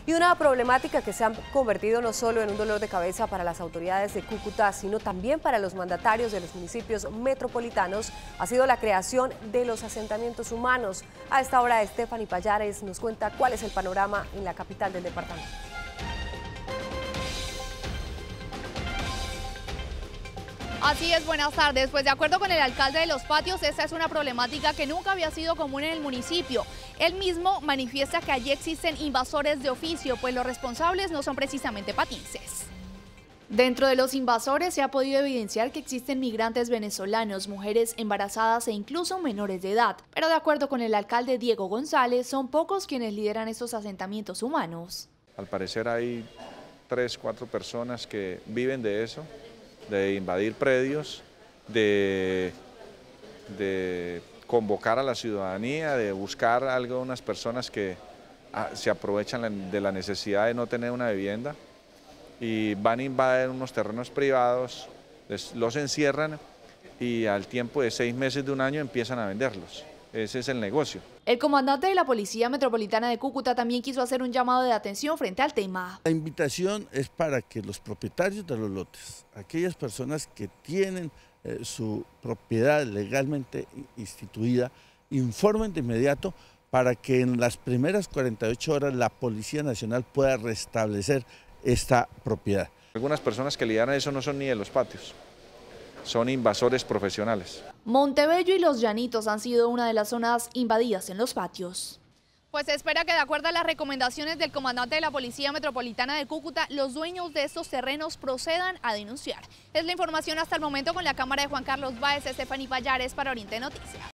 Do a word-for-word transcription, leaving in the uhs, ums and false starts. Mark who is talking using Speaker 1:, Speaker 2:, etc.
Speaker 1: Y una problemática que se ha convertido no solo en un dolor de cabeza para las autoridades de Cúcuta, sino también para los mandatarios de los municipios metropolitanos, ha sido la creación de los asentamientos humanos. A esta hora, Stephanie Pallares nos cuenta cuál es el panorama en la capital del departamento.
Speaker 2: Así es, buenas tardes. Pues de acuerdo con el alcalde de Los Patios, esta es una problemática que nunca había sido común en el municipio. Él mismo manifiesta que allí existen invasores de oficio, pues los responsables no son precisamente patinces. Dentro de los invasores se ha podido evidenciar que existen migrantes venezolanos, mujeres embarazadas e incluso menores de edad. Pero de acuerdo con el alcalde Diego González, son pocos quienes lideran estos asentamientos humanos.
Speaker 3: Al parecer hay tres, cuatro personas que viven de eso, de invadir predios, de, de convocar a la ciudadanía, de buscar a algunas personas que se aprovechan de la necesidad de no tener una vivienda y van a invadir unos terrenos privados, los encierran y al tiempo de seis meses de un año empiezan a venderlos. Ese es el negocio.
Speaker 2: El comandante de la Policía Metropolitana de Cúcuta también quiso hacer un llamado de atención frente al tema.
Speaker 4: La invitación es para que los propietarios de los lotes, aquellas personas que tienen eh, su propiedad legalmente instituida, informen de inmediato para que en las primeras cuarenta y ocho horas la Policía Nacional pueda restablecer esta propiedad.
Speaker 3: Algunas personas que lidian a eso no son ni de Los Patios, son invasores profesionales.
Speaker 2: Montebello y Los Llanitos han sido una de las zonas invadidas en Los Patios. Pues se espera que de acuerdo a las recomendaciones del comandante de la Policía Metropolitana de Cúcuta, los dueños de estos terrenos procedan a denunciar. Es la información hasta el momento con la cámara de Juan Carlos Báez, Stephanie Pallares para Oriente Noticias.